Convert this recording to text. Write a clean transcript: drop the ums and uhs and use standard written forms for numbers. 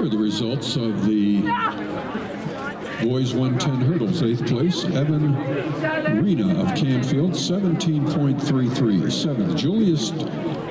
Here are the results of the boys 110 hurdles. 8th place, Evan Rena of Canfield, 17.33. 7th, Julius